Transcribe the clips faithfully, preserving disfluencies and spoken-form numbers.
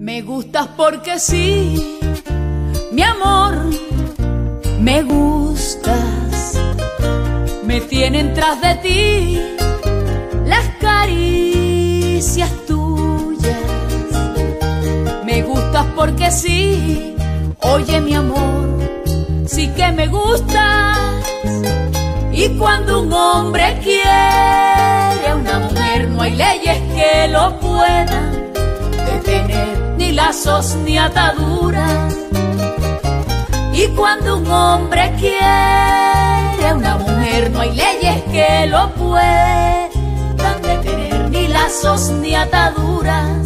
Me gustas porque sí, mi amor, me gustas. Me tienen tras de ti las caricias tuyas. Me gustas porque sí, oye mi amor, sí que me gustas. Y cuando un hombre quiere a una mujer, no hay leyes que lo puedan detener, ni lazos ni ataduras. Y cuando un hombre quiere a una mujer, no hay leyes que lo puedan detener, ni lazos ni ataduras.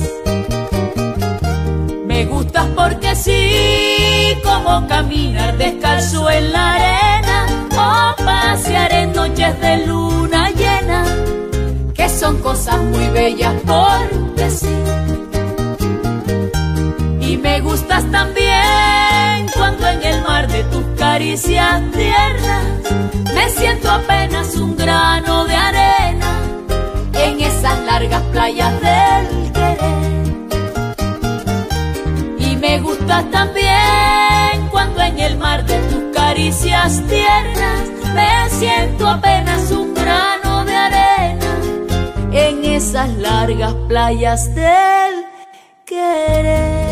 Me gustas porque sí, como caminar descalzo en la arena o pasear en noches de luna llena, que son cosas muy bellas porque sí. Y me gustas también cuando en el mar de tus caricias tiernas me siento apenas un grano de arena en esas largas playas del querer. Y me gustas también cuando en el mar de tus caricias tiernas me siento apenas un grano de arena en esas largas playas del querer.